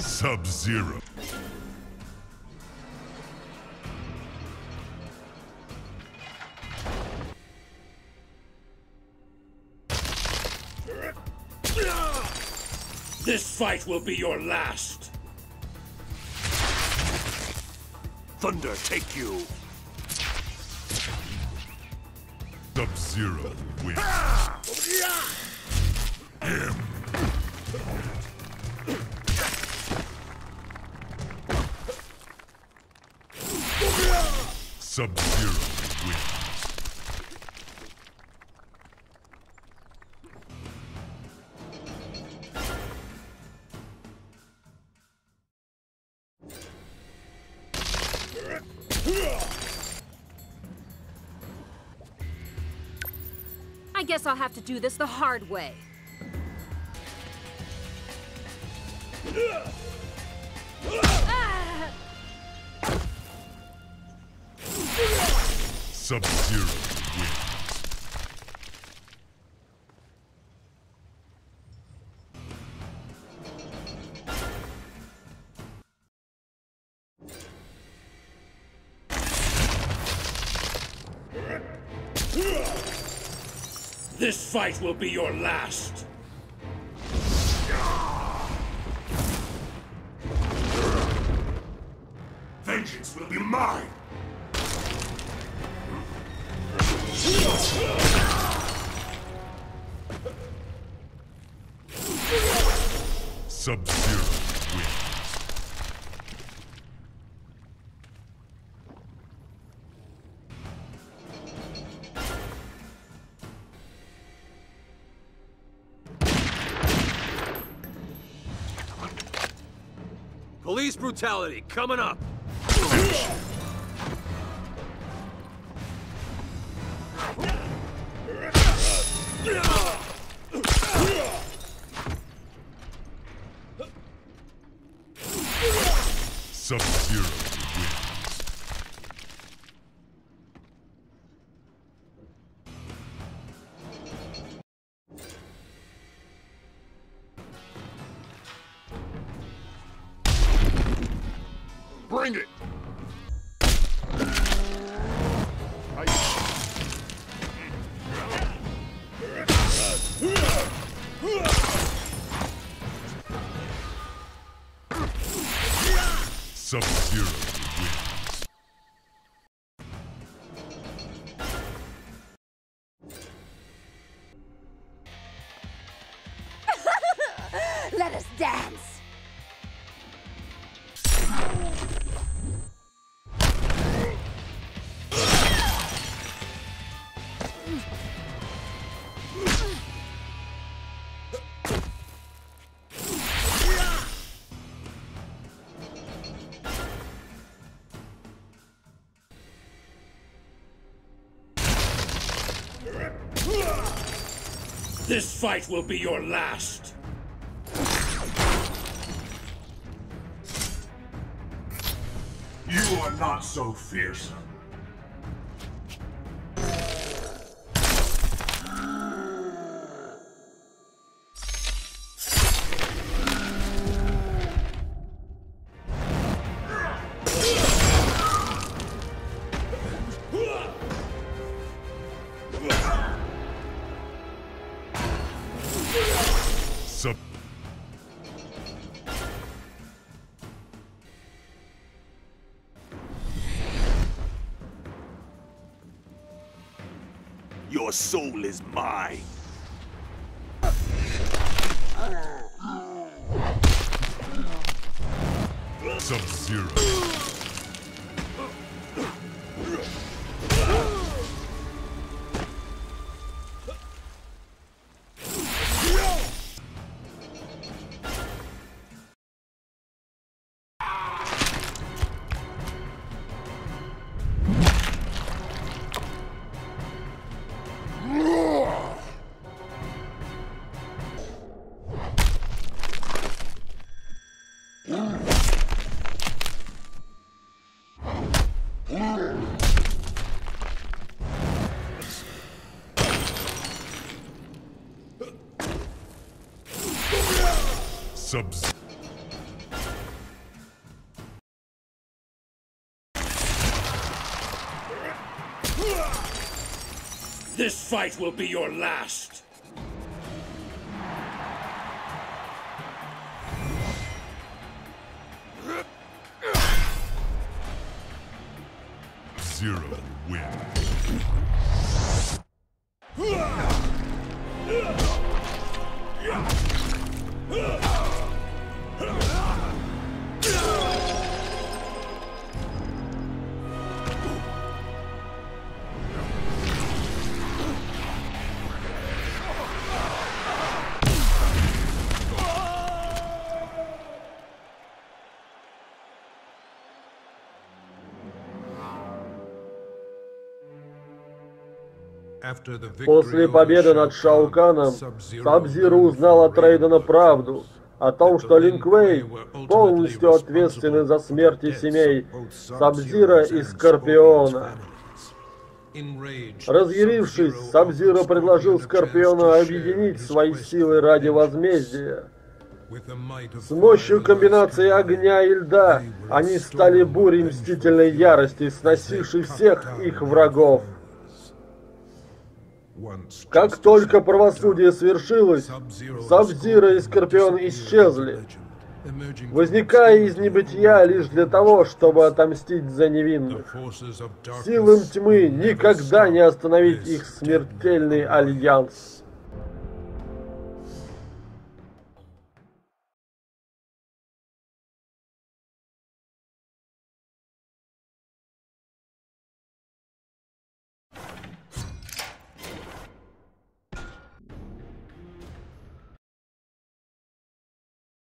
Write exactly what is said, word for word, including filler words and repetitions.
Sub-Zero. This fight will be your last. Thunder take you. Sub-Zero wins. Him. Sub-Zero wins. I guess I'll have to do this the hard way. Sub-Zero wins. This fight will be your last. Vengeance will be mine. Sub-Zero wins. Police brutality coming up. Sub-Zero wins. Bring it! Sub-Zero wins. Let us dance! This fight will be your last. You are not so fearsome. Sub. Your soul is mine. Sub-Zero. Sub. fight will be your last. Zero win. После победы над Шао Каном, Саб-Зиро узнал от Рейдена правду о том, что Лин Куэй полностью ответственны за смерти семей Саб-Зиро и Скорпиона. Разъярившись, Саб-Зиро предложил Скорпиону объединить свои силы ради возмездия. С мощью комбинации огня и льда они стали бурей мстительной ярости, сносившей всех их врагов. Как только правосудие свершилось, Саб-Зиро и Скорпион исчезли, возникая из небытия лишь для того, чтобы отомстить за невинных. Силам тьмы никогда не остановить их смертельный альянс.